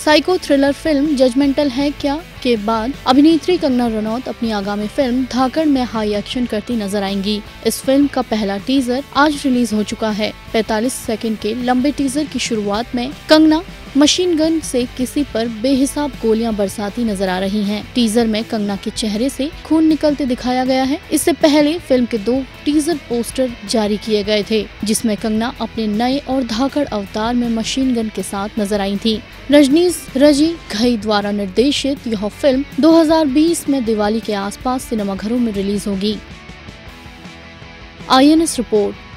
Psycho thriller film judgemental है क्या के बाद अभिनेत्री कंगना रनौत अपनी आगामी फिल्म धाकड़ में हाई एक्शन करती नजर आएंगी। इस फिल्म का पहला टीजर आज रिलीज हो चुका है। 45 सेकंड के लंबे टीजर की शुरुआत में कंगना मशीन गन से किसी पर बेहिसाब गोलियां बरसाती नजर आ रही हैं। टीजर में कंगना के चेहरे से खून निकलते दिखाया गया है। इससे पहले फिल्म के 2 टीजर पोस्टर जारी किए गए थे, जिसमें कंगना अपने नए और धाकड़ अवतार में मशीन गन के साथ नजर आई थी। रजनीश रजी घई द्वारा निर्देशित यह फिल्म 2020 में दिवाली के आसपास सिनेमाघरों में रिलीज होगी। INS report.